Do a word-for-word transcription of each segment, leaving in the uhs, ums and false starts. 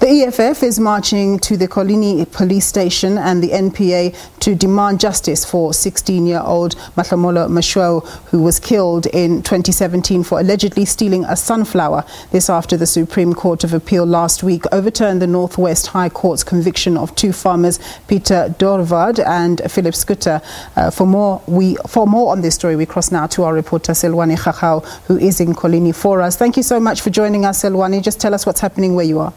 The E F F is marching to the Kolini police station and the N P A to demand justice for sixteen-year-old Mahlomola Mashweu, who was killed in twenty seventeen for allegedly stealing a sunflower. This after the Supreme Court of Appeal last week overturned the Northwest High Court's conviction of two farmers, Peter Dorvad and Philip Scooter. Uh, for more, we for more on this story, we cross now to our reporter Selwani Khachau, who is in Kolini for us. Thank you so much for joining us, Selwani. Just tell us what's happening where you are.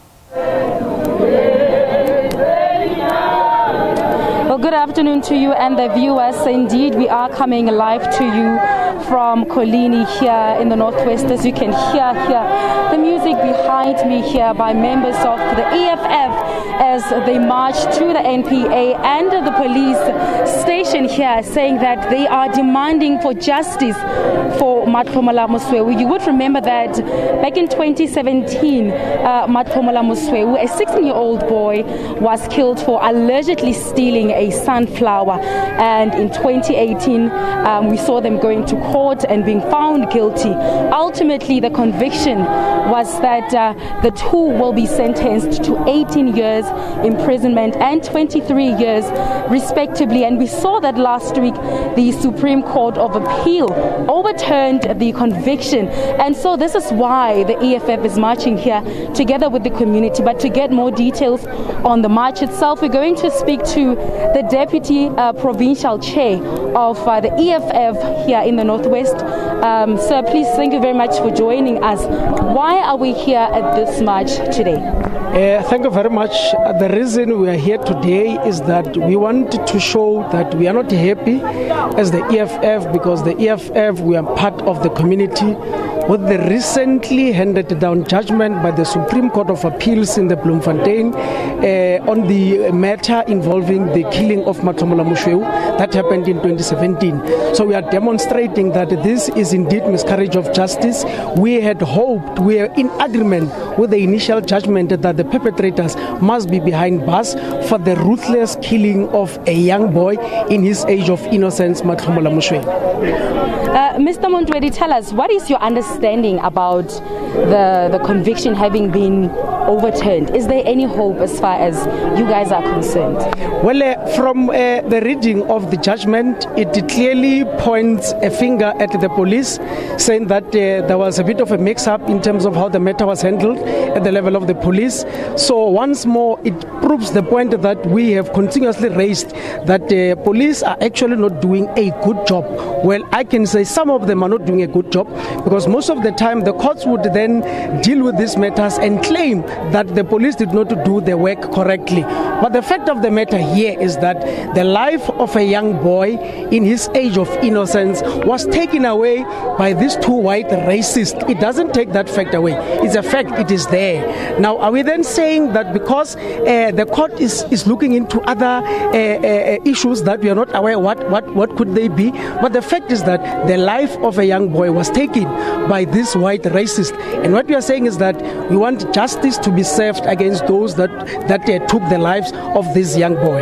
Well, good afternoon to you and the viewers. Indeed, we are coming live to you from Kolini here in the Northwest. As you can hear here, the music behind me here by members of the E F F as they march to the N P A and the police station here, saying that they are demanding for justice for Mahlomola Mashweu. You would remember that back in twenty seventeen, uh, Mahlomola Mashweu, a sixteen-year-old boy, was killed for allegedly stealing a sunflower, and in twenty eighteen um, we saw them going to court and being found guilty. Ultimately, the conviction was that uh, the two will be sentenced to eighteen years imprisonment and twenty-three years respectively, and we saw that last week the Supreme Court of Appeal overturned the conviction, and so this is why the E F F is marching here together with the community. But to get more details on the march itself, we're going to speak to the Deputy uh, Provincial Chair of uh, the E F F here in the Northwest. Um, sir, please, thank you very much for joining us. Why are we here at this march today? Uh, thank you very much. Uh, the reason we are here today is that we want to show that we are not happy as the E F F, because the E F F, we are part of the community. With the recently handed down judgment by the Supreme Court of Appeals in the Bloemfontein uh, on the matter involving the killing of Mahlomola Mashweu that happened in twenty seventeen. So we are demonstrating that this is indeed miscarriage of justice. We had hoped, we are in agreement with the initial judgment that the perpetrators must be behind bars for the ruthless killing of a young boy in his age of innocence, Mahlomola Mashweu. Uh, Mister Montwedi, tell us, what is your understanding about the, the conviction having been overturned? Is there any hope as far as you guys are concerned? Well, uh, from uh, the reading of the judgment, it clearly points a finger at the police, saying that uh, there was a bit of a mix-up in terms of how the matter was handled at the level of the police. So once more, it proves the point that we have continuously raised, that uh, police are actually not doing a good job. Well, I can say some of them are not doing a good job, because most of the time the courts would then deal with these matters and claim that the police did not do their work correctly. But the fact of the matter here is that the life of a young boy in his age of innocence was taken away by these two white racists. It doesn't take that fact away. It's a fact, it is there. Now, are we then saying that because uh, the court is, is looking into other uh, uh, issues that we are not aware, what, what, what could they be? But the fact is that the life of a young boy was taken by this white racist. And what we are saying is that we want justice to be served against those that, that uh, took the lives of this young boy.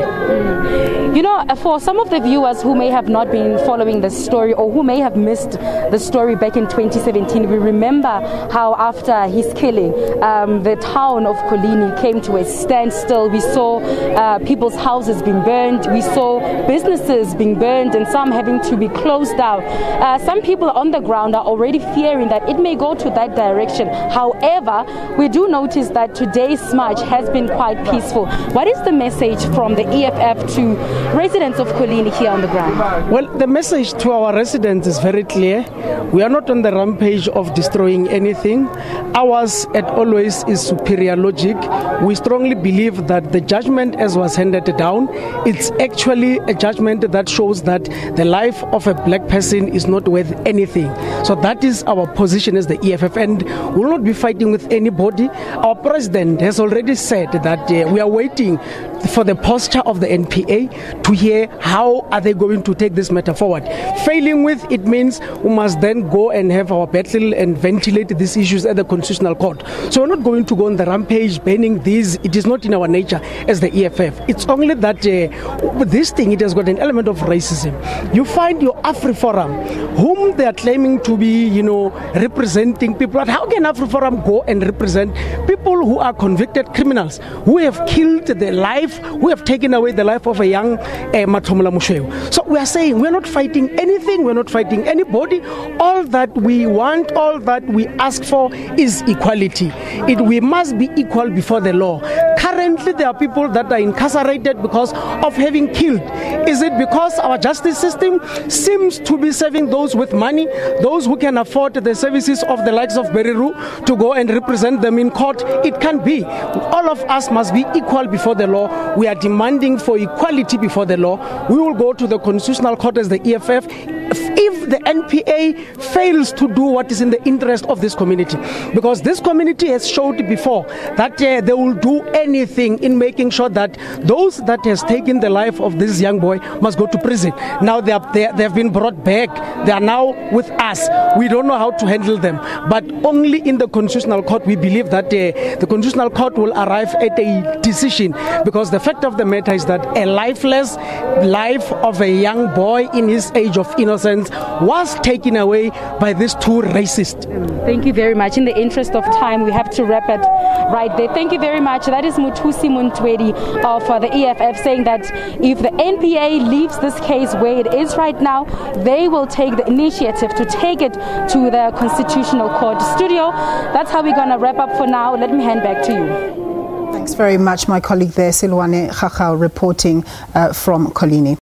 You know, for some of the viewers who may have not been following the story, or who may have missed the story back in twenty seventeen, we remember how after his killing, um, the town of Kolini came to a standstill. We saw uh, people's houses being burned, we saw businesses being burned, and some having to be closed down. Uh, some people on the ground are already fearing that it may go to that direction. However, we do notice that today's march has been quite peaceful. What is the message from the E F F to residents of Kolini here on the ground? Well, the message to our residents is very clear. We are not on the rampage of destroying anything. Ours, at always, is superior logic. We strongly believe that the judgment as was handed down, it's actually a judgment that shows that the life of a black person is not worth anything. So that is our position as the E F F, and we will not be fighting with anybody. Our president has already said that uh, we are waiting for the posture of the N P A to hear how are they going to take this matter forward. Failing with, it means we must then go and have our battle and ventilate these issues at the Constitutional Court. So we're not going to go on the rampage banning these. It is not in our nature as the E F F. It's only that uh, with this thing, it has got an element of racism. You find your AfriForum, whom they are claiming to be, you know, representing people. How can AfriForum go and represent people who are convicted criminals, who have killed the life, who have taken away the life of a young uh, Mathomola Moshoeu? So we are saying we're not fighting anything, we're not fighting anybody. All that we want, all that we ask for is equality. It, we must be equal before the law. Currently, there are people that are incarcerated because of having killed. Is it because our justice system seems to be serving those with money, those who can afford the services of the likes of Beriru to go and represent them in court? It can't be. All of us must be equal before the law. We are demanding for equality before the law. We will go to the Constitutional Court as the E F F if the N P A fails to do what is in the interest of this community, because this community has showed before that uh, they will do anything in making sure that those that has taken the life of this young boy must go to prison. Now they, are, they, they have been brought back. They are now with us. We don't know how to handle them, but only in the Constitutional Court we believe that uh, the Constitutional Court will arrive at a decision, because the fact of the matter is that a lifeless life of a young boy in his age of innocence was taken away by these two racists. Thank you very much. In the interest of time, we have to wrap it right there. Thank you very much. That is Muthusi Muntwedi of uh, the E F F saying that if the N P A leaves this case where it is right now, they will take the initiative to take it to the Constitutional Court. Studio, that's how we're going to wrap up for now. Let me hand back to you. Thanks very much, my colleague there, Silwane Khachau, reporting uh, from Kolini.